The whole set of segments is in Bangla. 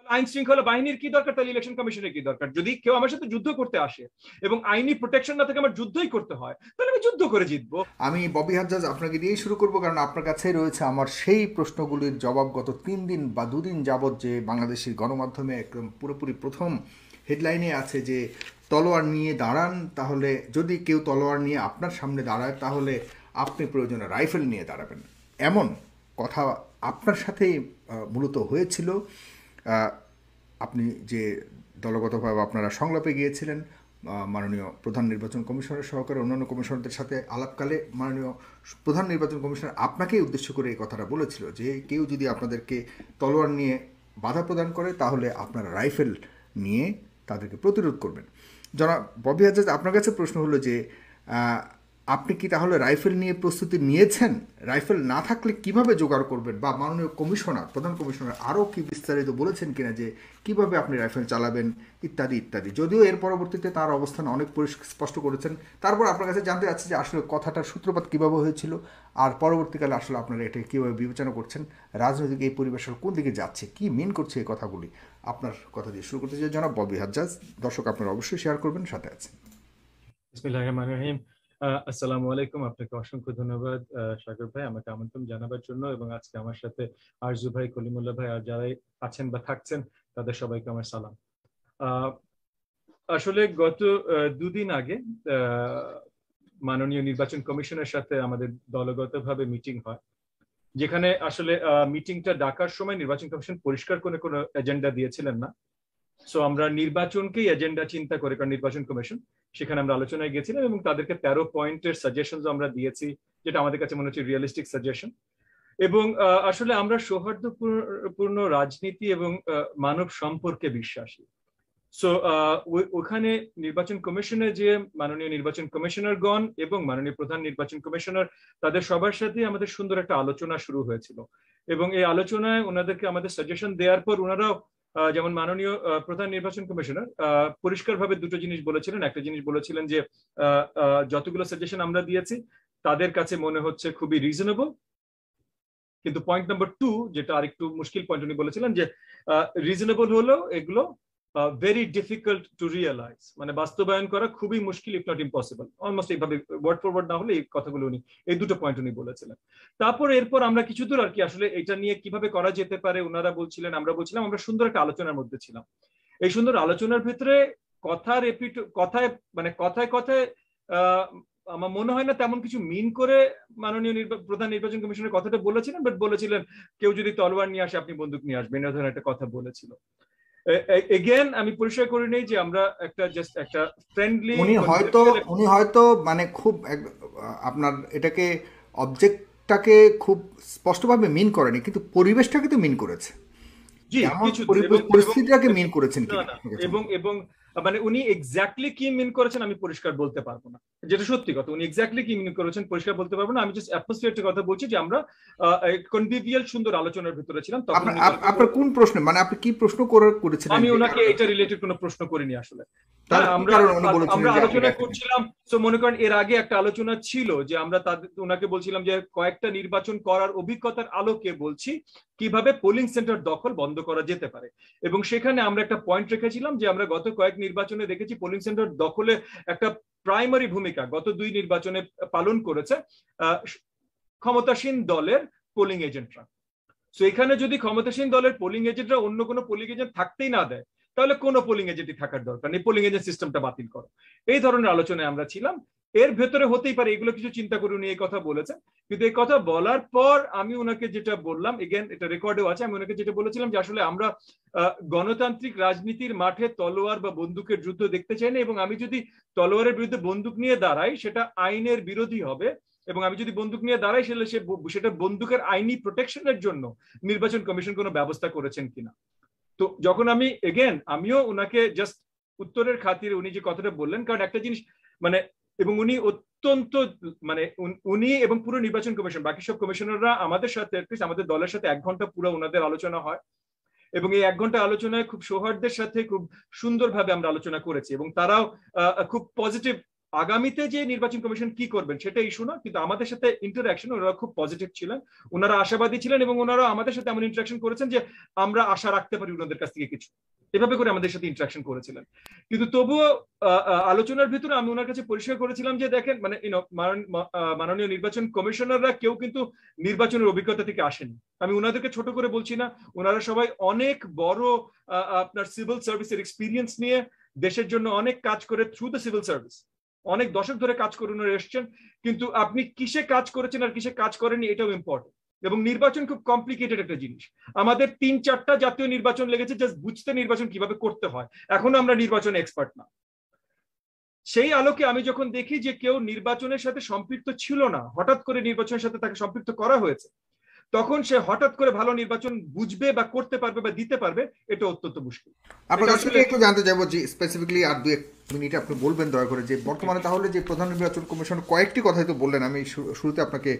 আইন শৃঙ্খলা বাহিনীর কি দরকার, তাহলে ইলেকশন কমিশনের কি দরকার? যদি কেউ আমার সাথে যুদ্ধ করতে আসে এবং আইনি প্রোটেকশন না থাকে, আমার যুদ্ধই করতে হয়, তাহলে আমি যুদ্ধ করে জিতবো। আমি ববি হাজ্জাজ আপনাকে দিয়েই শুরু করবো, কারণ আপনার কাছেই রয়েছে আমার সেই প্রশ্নগুলির জবাব। গত 3 দিন বা 2 দিন যাবৎ যে বাংলাদেশের গণমাধ্যমে একদম পুরোপুরি প্রথম হেডলাইনে আছে যে তলোয়ার নিয়ে দাঁড়ান, তাহলে যদি কেউ তলোয়ার নিয়ে আপনার সামনে দাঁড়ায় তাহলে আপনি প্রয়োজনে রাইফেল নিয়ে দাঁড়াবেন, এমন কথা আপনার সাথেই মূলত হয়েছিল। আপনি যে দলগতভাবে আপনারা সংলাপে গিয়েছিলেন মাননীয় প্রধান নির্বাচন কমিশনার সহকারে অন্যান্য কমিশনারদের সাথে আলাপকালে মাননীয় প্রধান নির্বাচন কমিশনার আপনাকেই উদ্দেশ্য করে এই কথাটা বলেছিল যে কেউ যদি আপনাদেরকে তলোয়ার নিয়ে বাধা প্রদান করে তাহলে আপনারা রাইফেল নিয়ে তাদেরকে প্রতিরোধ করবেন। জনাব ববি হাজ্জাজ, আপনার কাছে প্রশ্ন হলো যে আপনি কি তাহলে রাইফেল নিয়ে প্রস্তুতি নিয়েছেন? রাইফেল না থাকলে কিভাবে জোগাড় করবেন? বা মাননীয় কমিশনার, প্রধান কমিশনার আরও কি বিস্তারিত বলেছেন কিনা যে কিভাবে আপনি রাইফেল চালাবেন ইত্যাদি ইত্যাদি? যদিও এর পরবর্তীতে তার অবস্থান অনেক স্পষ্ট করেছেন, তারপর আপনার কাছে জানতে চাচ্ছি যে আসলে কথাটার সূত্রপাত কীভাবে হয়েছিল, আর পরবর্তীকালে আসলে আপনারা এটা কীভাবে বিবেচনা করছেন, রাজনৈতিক এই পরিবেশের কোন দিকে যাচ্ছে, কি মিন করছে এই কথাগুলি। আপনার কথা দিয়ে শুরু করতে চাই জনাব ববি হাজ্জাজ। দর্শক আপনারা অবশ্যই শেয়ার করবেন, সাথে আছেন। বিসমিল্লাহির রহমানির রহিম। আসসালামু আলাইকুম। আপনাকে অসংখ্য ধন্যবাদ সাগর ভাই আমাকে আমন্ত্রণ জানাবার জন্য, এবং আজকে আমার সাথে আরজু ভাই, কলিমুল্লাহ ভাই আর যারাই আছেন বা থাকছেন তাদের সবাইকে আমার সালাম। আসলে গত 2 দিন আগে মাননীয় নির্বাচন কমিশনের সাথে আমাদের দলগতভাবে মিটিং হয়, যেখানে আসলে মিটিংটা ডাকার সময় নির্বাচন কমিশন পরিষ্কার কোনো এজেন্ডা দিয়েছিলেন না। সো আমরা নির্বাচনকেই এজেন্ডা চিন্তা করে, কারণ নির্বাচন কমিশন, সেখানে আমরা আলোচনায় গেছিলাম এবং তাদেরকে 13 পয়েন্টের সাজেশন আমরা দিয়েছি, যেটা আমাদের কাছে মনে হচ্ছে রিয়েলিস্টিক সাজেশন। এবং আসলে আমরা সৌহার্দ্যপূর্ণ রাজনীতি এবং মানব সম্পর্কে বিশ্বাসী। সো ওখানে নির্বাচন কমিশনে যে মাননীয় নির্বাচন কমিশনারগণ এবং মাননীয় প্রধান নির্বাচন কমিশনার, তাদের সবার সাথে আমাদের সুন্দর একটা আলোচনা শুরু হয়েছিল, এবং এই আলোচনায় ওনাদেরকে আমাদের সাজেশন দেওয়ার পর ওনারাও যেমন মাননীয় প্রধান নির্বাচন কমিশনার পরিষ্কারভাবে দুটো জিনিস বলেছিলেন। একটা জিনিস বলেছিলেন যে যতগুলো সাজেশন আমরা দিয়েছি তাদের কাছে মনে হচ্ছে খুবই রিজনেবল, কিন্তু পয়েন্ট নাম্বার 2, যেটা আরেকটু মুশকিল পয়েন্ট, উনি বলেছিলেন যে রিজনেবল হলো এগুলো ভেরি ডিফিকাল্ট টু রিয়েলাইজ, মানে বাস্তবায়ন করা খুবই মুশকিল, ইফ নট ইম্পসিবল। অলমোস্ট এইভাবে ওয়ার্ড ফর ওয়ার্ড না হলে এই কথাগুলো উনি, এই দুটো পয়েন্ট উনি বলেছিলেন। তারপর এরপর আমরা কিছু দূর আর কি আসলে এটা নিয়ে কিভাবে করা যেতে পারে ওনারা বলছিলেন, আমরা বলছিলাম, আমরা সুন্দর একটা আলোচনার মধ্যে ছিলাম। এই সুন্দর আলোচনার ভিতরে কথায় কথায় আমার মনে হয় না তেমন কিছু মিন করে মাননীয় প্রধান নির্বাচন কমিশনের কথাটা বলেছিলেন, বাট বলেছিলেন কেউ যদি তলোয়ার নিয়ে আসে আপনি বন্দুক নিয়ে আসবেন, এই ধরনের একটা কথা বলেছিল। এগেন আমি পরিষ্কার করে নেই যে আমরা জাস্ট একটা ফ্রেন্ডলি, উনি হয়তো মানে খুব আপনার এটাকে অবজেক্টটাকে খুব স্পষ্টভাবে মিন করেনি, কিন্তু পরিবেশটাকে তো মিন করেছে। জি, কিছু পরিস্থিতিটাকে মিন করেছেন কি এবং মানে উনি এক্স্যাক্টলি কি মিন করেছেন আমি পরিষ্কার বলতে পারবো না, যেটা সত্যি কথা। উনি এক্স্যাক্টলি কি মিন করেছেন পরিষ্কার বলতে পারবো না। আমি জাস্ট অ্যাটমসফিয়ারটার কথা বলছি যে আমরা কনভিভিয়াল সুন্দর আলোচনার ভিতরে ছিলাম। তখন আপনার কোন প্রশ্ন, মানে আপনি কি প্রশ্ন করেছিলেন? আমি ওনাকে এটা রিলেটেড কোনো প্রশ্ন করিনি আসলে। আমরা আলোচনা করছিলাম, তো মনে করেন এর আগে একটা আলোচনা ছিল যে আমরা ওনাকে বলছিলাম যে কয়েকটা নির্বাচন করার অভিজ্ঞতার আলোকে বলছি কিভাবে পোলিং সেন্টার দখল বন্ধ করা যেতে পারে, এবং সেখানে আমরা একটা পয়েন্ট রেখেছিলাম যে আমরা গত কয়েক নির্বাচনে দেখেছি পোলিং সেন্টার দখলে একটা প্রাইমারি ভূমিকা গত 2 নির্বাচনে পালন করেছে ক্ষমতাসীন দলের পোলিং এজেন্টরা। সো এখানে যদি ক্ষমতাসীন দলের পোলিং এজেন্টরা অন্য কোনো পোলিং এজেন্ট থাকতেই না দেয়, তাহলে কোনো পোলিং এজেন্টই থাকার দরকার নেই, পোলিং এজেন্ট সিস্টেমটা বাতিল করো। এই ধরনের আলোচনায় আমরা ছিলাম। এর ভেতরে হতেই পারে এগুলো কিছু চিন্তা করে উনি এই কথা বলেছেন, কিন্তু এই কথা বলার পর আমি ওনাকে যেটা বললাম, এগেন এটা রেকর্ডেও আছে, আমি ওনাকে যেটা বলেছিলাম যে আসলে আমরা গণতান্ত্রিক রাজনীতির মাঠে তলোয়ার বা বন্দুকের যুদ্ধ দেখতে চাই না, এবং আমি যদি তলোয়ারের বিরুদ্ধে বন্দুক নিয়ে দাঁড়াই সেটা আইনের বিরোধী হবে, এবং আমি যদি বন্দুক নিয়ে দাঁড়াই সেটা বন্দুকের আইনি প্রোটেকশনের জন্য নির্বাচন কমিশন কোনো ব্যবস্থা করেছেন কিনা। তো যখন আমিও ওনাকে জাস্ট উত্তরের খাতিরে উনি যে কথাটা বললেন, কারণ একটা জিনিস মানে, এবং উনি অত্যন্ত মানে উনি এবং পুরো নির্বাচন কমিশন, বাকি সব কমিশনাররা আমাদের সাথে, আমাদের দলের সাথে 1 ঘন্টা পুরো ওনাদের আলোচনা হয়, এবং এই 1 ঘন্টা আলোচনায় খুব সৌহার্দ্যের সাথে খুব সুন্দরভাবে আমরা আলোচনা করেছি, এবং তারাও খুব পজিটিভ আগামীতে যে নির্বাচন কমিশন কি করবেন সেটা ইস্যু না, কিন্তু আমাদের সাথে ইন্টারাকশন ওনারা খুব পজিটিভ ছিলেন, ওনারা আশাবাদী ছিলেন, এবং ওনারা আমাদের সাথে এমন ইন্টারাকশন করেছেন যে আমরা আশা রাখতে পারি ওনাদের কাছ থেকে কিছু, এভাবে করে আমাদের সাথে ইন্টারাকশন করেছিলেন। কিন্তু তবুও আলোচনার ভিতরে আমি ওনার কাছে পরিষ্কার করেছিলাম যে দেখেন, মানে মাননীয় নির্বাচন কমিশনাররা কেউ কিন্তু নির্বাচনের অভিজ্ঞতা থেকে আসেনি। আমি ওনাদেরকে ছোট করে বলছি না, ওনারা সবাই অনেক বড় আপনার সিভিল সার্ভিসের এক্সপিরিয়েন্স নিয়ে দেশের জন্য অনেক কাজ করে থ্রু দ্য সিভিল সার্ভিস, অনেক দশক ধরে কাজ করে ওনারা এসছেন। কিন্তু আপনি কিসে কাজ করেছেন আর কিসে কাজ করেননি এটাও ইম্পর্টেন্ট। এবং নির্বাচন খুব কমপ্লিকেটেড একটা জিনিস, আমাদের 3-4টা জাতীয় নির্বাচন লেগেছে জাস্ট বুঝতে নির্বাচন কিভাবে করতে হয়, এখনো আমরা নির্বাচনে এক্সপার্ট না। সেই আলোকে আমি যখন দেখি যে কেউ নির্বাচনের সাথে সম্পৃক্ত ছিল না, হঠাৎ করে নির্বাচনের সাথে তাকে সম্পৃক্ত করা হয়েছে, তখন সে হঠাৎ করে ভালো নির্বাচন বুঝবে বা করতে পারবে বা দিতে পারবে, এটা অত্যন্ত মুশকিল। আপনার কাছ থেকে একটু জানতে চাইবো যে স্পেসিফিকলি আর 2-1 মিনিট আপনি বলবেন দয়া করে, যে বর্তমানে তাহলে যে প্রধান নির্বাচন কমিশন কয়েকটি কথাই তো বললেন, আমি শুরুতে আপনাকে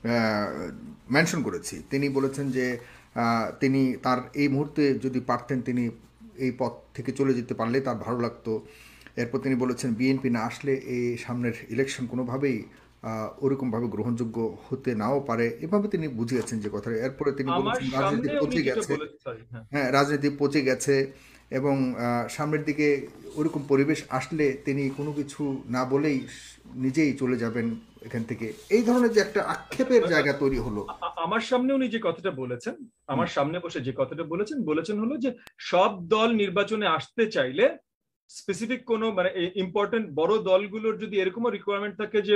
মেনশন করেছি, তিনি বলেছেন যে তিনি তার এই মুহূর্তে যদি পারতেন তিনি এই পথ থেকে চলে যেতে পারলে তার ভালো লাগতো। এরপর তিনি বলেছেন বিএনপি না আসলে এই সামনের ইলেকশন কোনোভাবেই ওরকমভাবে গ্রহণযোগ্য হতে নাও পারে, এভাবে তিনি বুঝিয়েছেন যে কথা। এরপরে তিনি বলেছেন রাজনীতি পচে গেছে, হ্যাঁ রাজনীতি পচে গেছে, এবং সামনের দিকে ওরকম পরিবেশ আসলে তিনি কোনো কিছু না বলেই নিজেই চলে যাবেন এখান থেকে, এই ধরনের যে একটা আক্ষেপের জায়গা তৈরি হলো। আমার সামনে উনি যে কথাটা বলেছেন, আমার সামনে বসে যে কথাটা বলেছেন হলো যে সব দল নির্বাচনে আসতে চাইলে স্পেসিফিক কোনো মানে ইম্পর্টেন্ট বড় দলগুলোর যদি এরকমও রিকোয়ারমেন্ট থাকে যে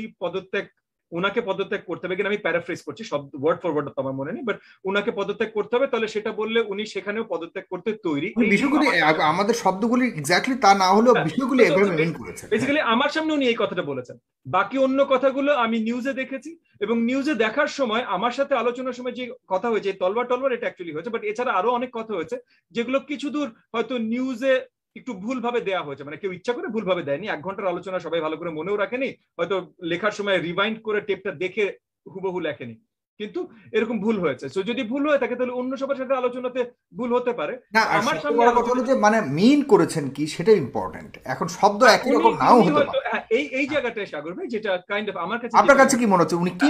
উনাকে পদত্যাগ করতে হবে, কিনা আমি প্যারাফ্রেজ করছি, সব ওয়ার্ড ফর ওয়ার্ড আমার মনে নেই, বাট উনাকে পদত্যাগ করতে হবে, তাহলে সেটা বললে উনি সেখানেও পদত্যাগ করতে তৈরি। বিষয়গুলি আমাদের শব্দগুলি এক্স্যাক্টলি তা না হলেও বিষয়গুলি এভাবে মেইন করেছেন। বেসিক্যালি আমার সামনে উনি এই কথাটা বলেছেন, বাকি অন্য কথাগুলো আমি নিউজে দেখেছি, এবং নিউজে দেখার সময় আমার সাথে আলোচনার সময় যে কথা হয়েছে তলবার এটা অ্যাকচুয়ালি হয়েছে, বাট এছাড়া আরো অনেক কথা হয়েছে যেগুলো কিছু দূর হয়তো নিউজে একটু ভুলভাবে দেওয়া হয়েছে, মানে কেউ ইচ্ছা করে ভুলভাবে দেয়নি, 1 ঘন্টার আলোচনা সবাই ভালো করে মনেও রাখেনি, হয়তো লেখার সময় রিভাইন্ড করে টেপটা দেখে হুবহু লেখেনি, কিন্তু এরকম ভুল হয়েছে। সো যদি ভুল হয়ে থাকে তাহলে অন্য সবার সাথে আলোচনাতে ভুল হতে পারে। না আমার সামনে কথা হলো যে মানে মিন করেছেন কি সেটা ইম্পর্টেন্ট, এখন শব্দ একই রকম নাও হতে পারে। এই জায়গাটায় সাগর ভাই যেটা কাইন্ড অফ আমার কাছে, আপনার কাছে কি মনে হচ্ছে উনি কি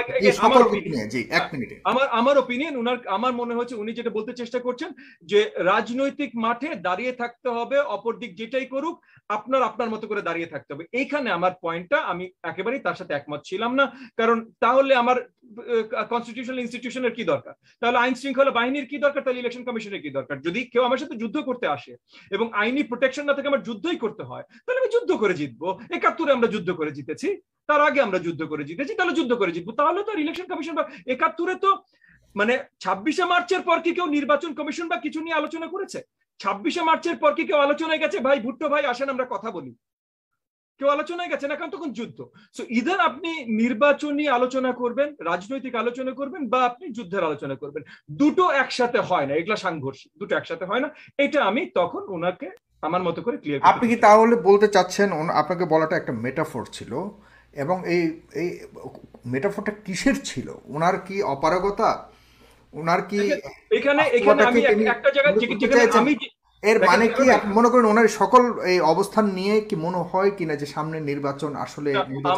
আমার ওপিনিয়ন উনার, আমার মনে হচ্ছে উনি যেটা বলতে চেষ্টা করছেন যে রাজনৈতিক মাঠে দাঁড়িয়ে থাকতে হবে, অপর দিক যেটাই করুক আপনার মতো করে দাঁড়িয়ে থাকতে হবে। এইখানে আমার পয়েন্টটা আমি একেবারেই তার সাথে একমত ছিলাম না, কারণ তাহলে আমার কনস্টিটিউশনাল ইনস্টিটিউশনের কি দরকার, তাহলে আইন শৃঙ্খলা বাহিনীর কি দরকার, তাহলে ইলেকশন কমিশনের কি দরকার। যদি কেউ আমার সাথে যুদ্ধ করতে আসে এবং আইনি প্রোটেকশন না থেকে আমার যুদ্ধই করতে হয়, তাহলে আমি যুদ্ধ করে জিতবো। 71-এ আমরা যুদ্ধ করে জিতেছি, তার আগে আমরা যুদ্ধ করে জিতেছি, তাহলে যুদ্ধ করে জিতবো। তাহলে তো ইলেকশন কমিশন বা 71-এ তো মানে 26শে মার্চের পর কি কেউ নির্বাচন কমিশন বা কিছু নিয়ে আলোচনা করেছে? 26শে মার্চের পর কি কেউ আলোচনায় গেছে ভাই ভুট্টো ভাই আসেন আমরা কথা বলি? কেউ আলোচনায় গেছে না, কারণ তখন যুদ্ধ। সো ইদার আপনি নির্বাচনী আলোচনা করবেন, রাজনৈতিক আলোচনা করবেন, বা আপনি যুদ্ধের আলোচনা করবেন, দুটো একসাথে হয় না, এগুলা সাংঘর্ষিক, দুটো একসাথে হয় না। এটা আমি তখন ওনাকে আমার মতো করে ক্লিয়ার। আপনি কি তাহলে বলতে চাচ্ছেন আপনাকে বলাটা একটা মেটাফোর ছিল, এবং এই মেটাফোরটা কিসের ছিল? ওনার কি অপারগতা, ওনার কি এখানে আমি একটা জায়গায় আমি এর মানে কি আপনি মনে করেন ওনার সকল এই অবস্থান নিয়ে কি মনে হয় কিনা যে সামনে নির্বাচন আসলে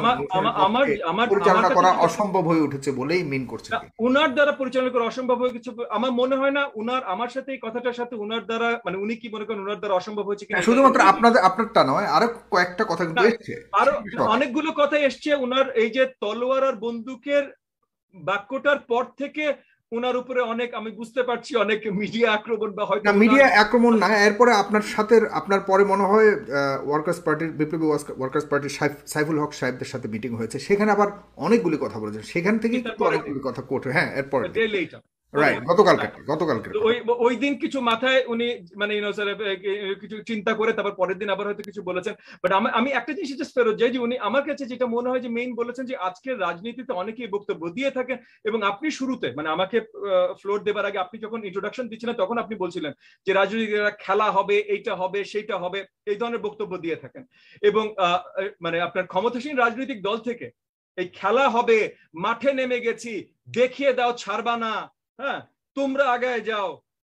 পরিচালনা করা অসম্ভব হয়ে উঠেছে বলেই মিন করছে? ওনার দ্বারা পরিচালনা করা অসম্ভব হয়ে গেছে আমার মনে হয় না। ওনার আমার সাথে এই কথাটার সাথে ওনার দ্বারা মানে উনি কি মনে করেন ওনার দ্বারা অসম্ভব হয়েছে কিনা? শুধুমাত্র আপনারটা নয়, আরো কয়েকটা কথা কিন্তু এসছে, আরো অনেকগুলো কথা এসছে। ওনার এই যে তলোয়ার আর বন্দুকের বাক্যটার পর থেকে ওনার উপরে অনেক, আমি বুঝতে পারছি, অনেক মিডিয়া আক্রমণ বা হয়তো মিডিয়া আক্রমণ না, এরপরে আপনার সাথে আপনার পরে মনে হয় ওয়ার্কার্স পার্টির বিপ্লবী ওয়ার্কার্স পার্টির সাইফুল হক সাহেবদের সাথে মিটিং হয়েছে, সেখানে আবার অনেকগুলি কথা বলেছেন, সেখান থেকে অনেকগুলি কথা কোট। হ্যাঁ এরপরে রাইট, গতকালকে ওই দিন কিছু মাথায় উনি মানে কিছু চিন্তা করে তারপর পরের দিন আবার হয়তো কিছু বলেছেন। বাট আমি একটা জিনিস জাস্ট ফেরত যাই যে উনি আমার কাছে যেটা মনে হয় যে মেইন বলেছেন যে আজকের রাজনীতিতে অনেকেই বক্তব্য দিয়ে থাকেন, এবং আপনি শুরুতে মানে আমাকে ফ্লোর দেবার আগে আপনি যখন ইন্ট্রোডাকশন দিচ্ছিলেন তখন আপনি বলছিলেন যে রাজনীতিরা খেলা হবে, এইটা হবে সেইটা হবে, এই ধরনের বক্তব্য দিয়ে থাকেন। এবং মানে আপনার ক্ষমতাসীন রাজনৈতিক দল থেকে এই খেলা হবে, মাঠে নেমে গেছি, দেখিয়ে দাও ছাড়বা না, হ্যাঁ তোমরা আগায় যাও,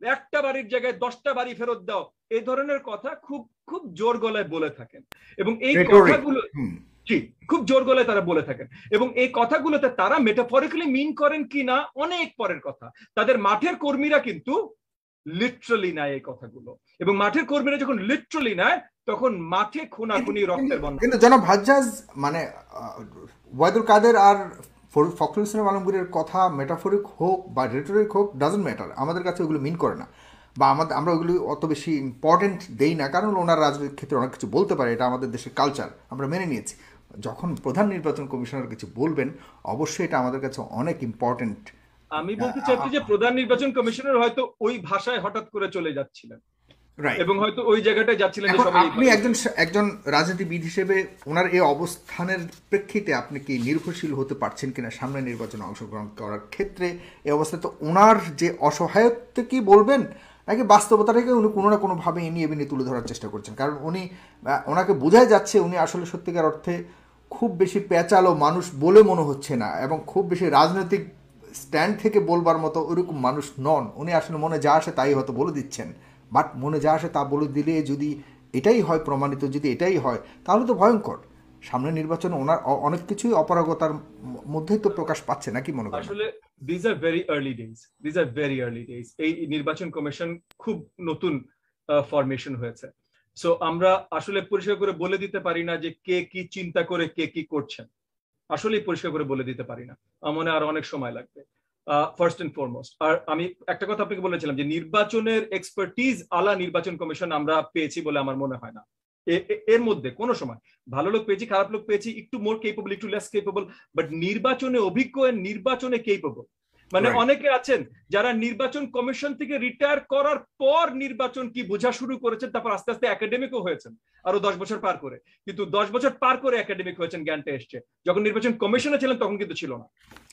একটা বাড়ির জায়গায় 10টা বাড়ি ফেরত দাও, এই ধরনের কথা খুব খুব জোর গলায় বলে থাকেন। এবং এই কথাগুলো জি খুব জোর গলায় তারা বলে থাকেন, এবং এই কথাগুলোতে তারা মেটাফরিক্যালি মিন করেন কিনা অনেক পরের কথা। তাদের মাঠের কর্মীরা কিন্তু লিটারালি নেয় এই কথাগুলো, এবং মাঠের কর্মীরা যখন লিটারালি নেয় তখন মাঠে খুনাখুনি রক্তের বন্যা। কিন্তু জনাব হাজ্জাজ মানে ওয়াহিদুল কাদের আর ফখরুল ইসলাম আলমগীরের কথা মেটাফরিক হোক বা রেটরিক হোক ডাজন্ট ম্যাটার, আমাদের কাছে ওগুলো মিন করে না, বা আমরা ওগুলো অত বেশি ইম্পর্টেন্ট দেই না, কারণ ওনার রাজনৈতিক ক্ষেত্রে অনেক কিছু বলতে পারে, এটা আমাদের দেশের কালচার, আমরা মেনে নিয়েছি। যখন প্রধান নির্বাচন কমিশনার কিছু বলবেন অবশ্যই এটা আমাদের কাছে অনেক ইম্পর্টেন্ট। আমি বলতে চাচ্ছি যে প্রধান নির্বাচন কমিশনার হয়তো ওই ভাষায় হঠাৎ করে চলে যাচ্ছিলেন, এবং হয়তো ওই জায়গাটায় যাচ্ছিলেন। আপনি একজন রাজনীতিবিদ হিসেবে ওনার এই অবস্থানের প্রেক্ষিতে আপনি কি নির্ভরশীল হতে পারছেন কিনা সামনে নির্বাচনে অংশগ্রহণ করার ক্ষেত্রে? এই অবস্থায় তো ওনার যে অসহায়ত্ব কি বলবেন, নাকি বাস্তবতাটাকে উনি কোনো না কোনোভাবে এনিয়ে বিনিয়ে তুলে ধরার চেষ্টা করছেন? কারণ ওনাকে বোঝাই যাচ্ছে উনি আসলে সত্যিকার অর্থে খুব বেশি পেঁচালো মানুষ বলে মনে হচ্ছে না, এবং খুব বেশি রাজনৈতিক স্ট্যান্ড থেকে বলবার মতো ওরকম মানুষ নন। উনি আসলে মনে যা আসে তাই হয়তো বলে দিচ্ছেন, বাট মনে যা আসে তা বলে দিলে যদি এটাই হয় প্রমাণিত, যদি এটাই হয় তাহলে তো ভয়ঙ্কর। সামনে নির্বাচনে ওনার অনেক কিছুই অপারগতার মধ্যেই তো প্রকাশ পাচ্ছে, নাকি মনে করেন? আসলে these are very early days. এই নির্বাচন কমিশন খুব নতুন ফরমেশন হয়েছে, সো আমরা আসলে পরিষ্কার করে বলে দিতে পারি না যে কে কি চিন্তা করে কে কি করছেন, আসলে পরিষ্কার করে বলে দিতে পারি না, আমার মনে আর অনেক সময় লাগবে ফার্স্ট এন্ড ফরমোস্ট। আর আমি একটা কথা আপনাকে বলেছিলাম যে নির্বাচনের এক্সপার্টিজ আলা নির্বাচন কমিশন আমরা পেয়েছি বলে আমার মনে হয় না। এর মধ্যে কোনো সময় ভালো লোক পেয়েছি, খারাপ লোক পেয়েছি, একটু মোর কেপেবল, একটু লেস কেপেবল, বাট নির্বাচনে অভিজ্ঞ, নির্বাচনে কেপেবল। মানে অনেকে আছেন যারা নির্বাচন কমিশন থেকে রিটায়ার করার পর নির্বাচন কি বোঝা শুরু করেছেন, তারপর আস্তে আস্তে একাডেমিকও হয়েছেন আরো 10 বছর পার করে, কিন্তু 10 বছর পার করে একাডেমিক হয়েছেন, জ্ঞানটা এসছে। যখন নির্বাচন কমিশনে ছিলেন তখন কিন্তু ছিল না।